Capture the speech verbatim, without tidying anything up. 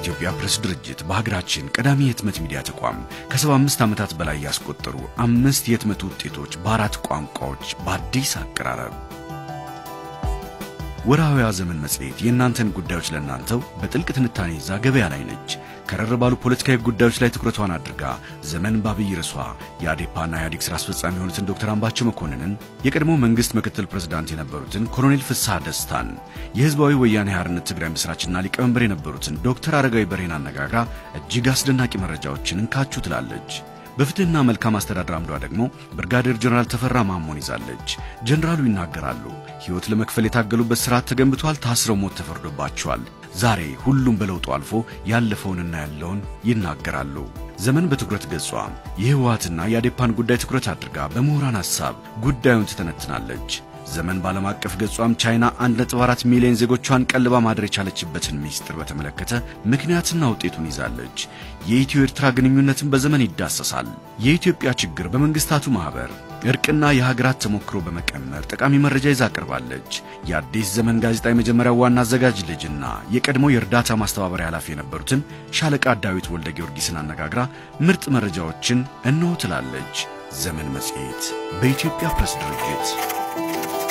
የኢትዮጵያ ፕሬስ ድርጅት በሀገራችን ቀዳሚ የህትመት ሚዲያ ተቋም ከሰባ አምስት ዓመታት በላይ ያስቆጠሩ አምስት የህትመት ውጤቶች በአራት ቋንቋዎች በአዲስ አቀራረብ ወራዊ ዘመን መጽሔት የእናንተን ጉዳዮች ለእናንተው በጥልቅ ትንታኔ ይዛ ገበያ ላይ ነች። ከረር ባሉ ፖለቲካዊ ጉዳዮች ላይ ትኩረቷን አድርጋ ዘመን ባብይ ርዕሷ የአዴፓና የኢህአዴግ ስራ አስፈጻሚ የሆኑትን ዶክተር አምባቸው መኮንንን፣ የቀድሞ መንግስት ምክትል ፕሬዝዳንት የነበሩትን ኮሎኔል ፍስሐ ደስታን፣ የህዝባዊ ወያኔ ሓርነት ትግራይ መስራችና ሊቀመንበር የነበሩትን ዶክተር አረጋዊ በርሄን አነጋግራ እጅግ አስደናቂ መረጃዎችን እንካችሁ ትላለች። በፍትህና መልካም አስተዳደር አምዷ ደግሞ ብርጋዴር ጀነራል ተፈራ ማሞን ይዛለች። ጀነራሉ ይናገራሉ። ህይወት ለመክፈል የታገሉበት ስርዓት ተገንብቷል፣ ታስረው ሞት ተፈርዶባቸዋል። ዛሬ ሁሉም በለውጡ አልፎ ያለፈውንና ያለውን ይናገራሉ። ዘመን በትኩረት ገጿ የህወሓትና የአዴፓን ጉዳይ ትኩረት አድርጋ በምሁራን ሐሳብ ጉዳዩን ትተነትናለች። ዘመን ባለም አቀፍ ገጿም ቻይና አንድ ነጥብ አራት ሚሊዮን ዜጎቿን ቀልባ ማድረግ የቻለችበትን ሚስጥር በተመለከተ ምክንያትና ውጤቱን ይዛለች። የኢትዮ ኤርትራ ግንኙነትን በዘመን ይዳሰሳል። የኢትዮጵያ ችግር በመንግስታቱ ማህበር እርቅና የሀገራት ተሞክሮ በመቀመር ጠቃሚ መረጃ ይዛ ቀርባለች። የአዲስ ዘመን ጋዜጣ የመጀመሪያው ዋና አዘጋጅ ልጅና የቀድሞ የእርዳታ ማስተባበሪያ ኃላፊ የነበሩትን ሻለቃ ዳዊት ወልደ ጊዮርጊስን አነጋግራ ምርጥ መረጃዎችን እንሆ ትላለች። ዘመን መጽሔት በኢትዮጵያ ፕሬስ ድርጅት